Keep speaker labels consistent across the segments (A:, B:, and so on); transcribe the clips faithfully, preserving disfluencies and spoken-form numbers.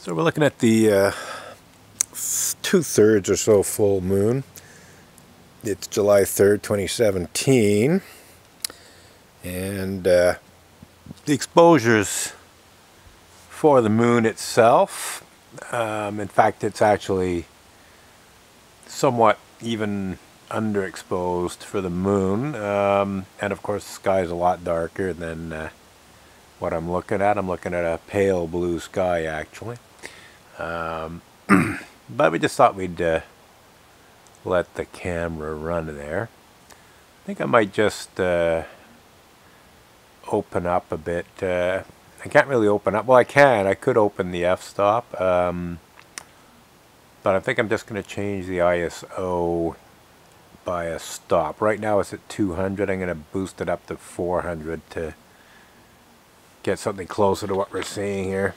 A: So we're looking at the uh, two-thirds or so full moon. It's July third, twenty seventeen, and uh, the exposures for the moon itself, um, in fact it's actually somewhat even underexposed for the moon, um, and of course the sky is a lot darker than uh, what I'm looking at. I'm looking at a pale blue sky actually. Um, but we just thought we'd uh, let the camera run there. I think I might just uh, open up a bit. Uh, I can't really open up. Well, I can. I could open the f-stop. Um, but I think I'm just going to change the I S O by a stop. Right now it's at two hundred. I'm going to boost it up to four hundred to get something closer to what we're seeing here.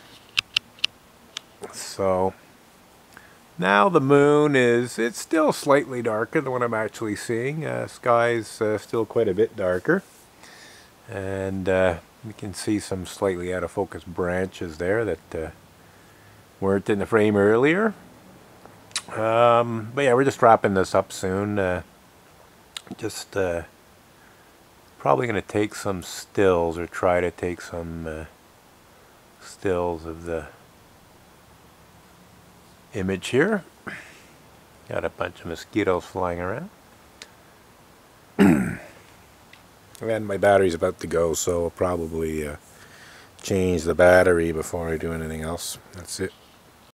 A: So now the moon is, it's still slightly darker than what I'm actually seeing. Uh, sky's uh, still quite a bit darker. And uh, you can see some slightly out of focus branches there that uh, weren't in the frame earlier. Um, but yeah, we're just wrapping this up soon. Uh, just uh, probably going to take some stills, or try to take some uh, stills of the image here. Got a bunch of mosquitoes flying around. And my battery's about to go, so I'll probably uh, change the battery before I do anything else. That's it.